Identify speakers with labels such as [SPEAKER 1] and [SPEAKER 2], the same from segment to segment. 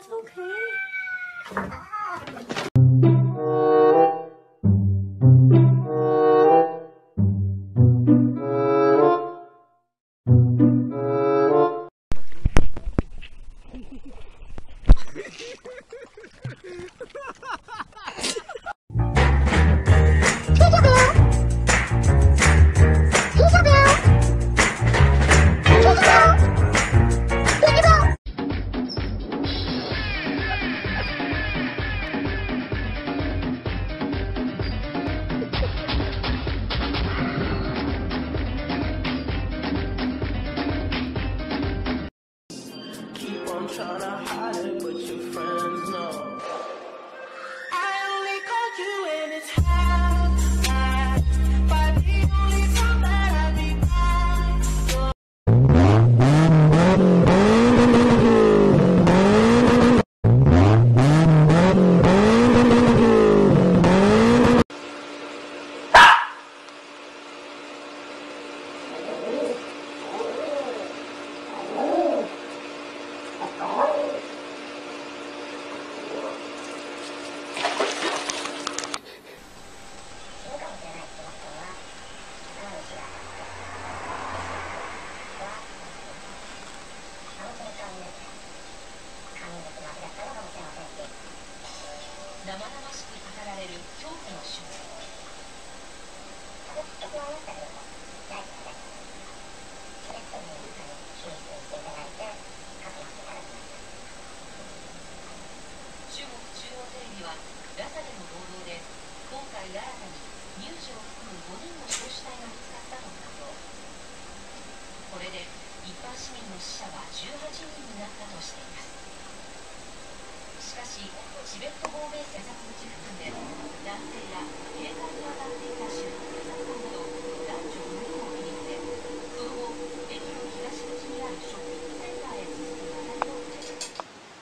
[SPEAKER 1] It's okay.
[SPEAKER 2] Trying to hide it, but your friends know. I only call you when it's hot, but the only time that I be by.
[SPEAKER 3] 生々しく語られる恐怖の瞬間。中国中央テレビはラサでの報道で今回新たに乳児を含む5人の焼死体が見つかったと発表。これで一般市民の死者は18人になったとしています。しかし、チベット亡命警察口付近で男性や警戒に当たっていた州警察官など男女5人を切りつけ、その後、駅の東口にあるショッピングセンターへ続く渡りを受けた。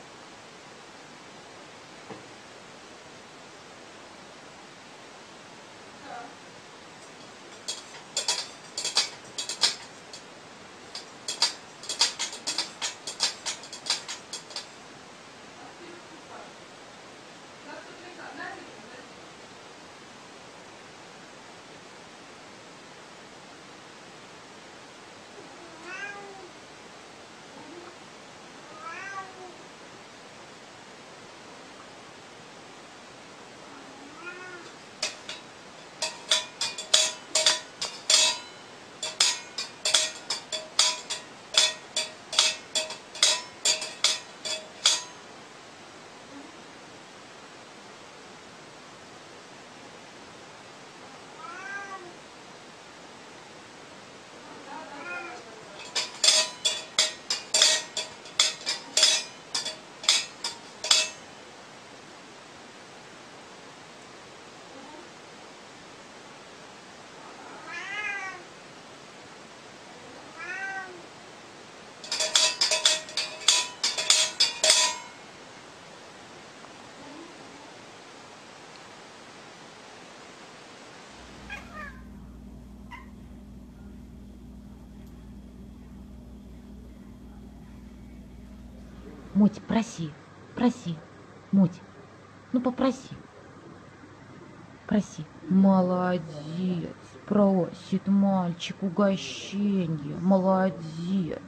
[SPEAKER 1] Моть, проси, проси, Моть, ну попроси, проси. Молодец, просит мальчик угощенье, молодец.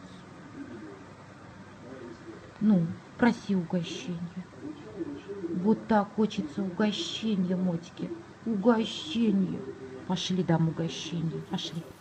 [SPEAKER 1] Ну, проси угощенье. Вот так хочется угощенье, Мотьке, угощенье. Пошли дам угощенье, пошли.